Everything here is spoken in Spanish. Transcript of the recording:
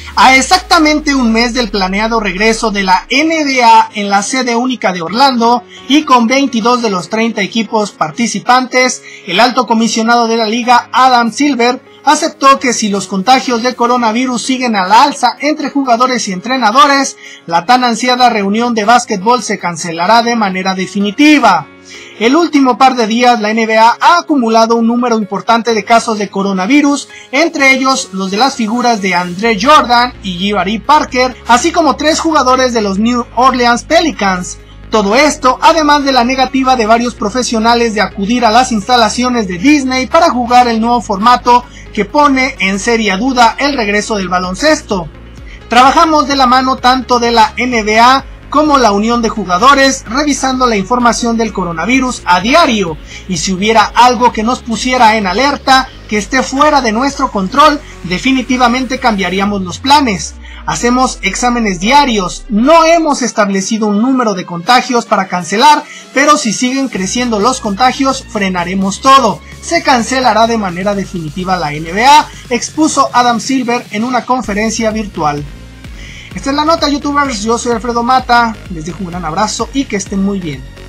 A exactamente un mes del planeado regreso de la NBA en la sede única de Orlando y con 22 de los 30 equipos participantes, el alto comisionado de la liga, Adam Silver, aceptó que si los contagios de coronavirus siguen a la alza entre jugadores y entrenadores, la tan ansiada reunión de básquetbol se cancelará de manera definitiva. El último par de días la NBA ha acumulado un número importante de casos de coronavirus, entre ellos los de las figuras de Andre Jordan y Jabari Parker, así como 3 jugadores de los New Orleans Pelicans. Todo esto, además de la negativa de varios profesionales de acudir a las instalaciones de Disney para jugar el nuevo formato que pone en seria duda el regreso del baloncesto. Trabajamos de la mano tanto de la NBA como la unión de jugadores, revisando la información del coronavirus a diario, y si hubiera algo que nos pusiera en alerta, que esté fuera de nuestro control, definitivamente cambiaríamos los planes. Hacemos exámenes diarios, no hemos establecido un número de contagios para cancelar, pero si siguen creciendo los contagios, frenaremos todo. Se cancelará de manera definitiva la NBA, expuso Adam Silver en una conferencia virtual. Esta es la nota, youtubers. Yo soy Alfredo Mata, les dejo un gran abrazo y que estén muy bien.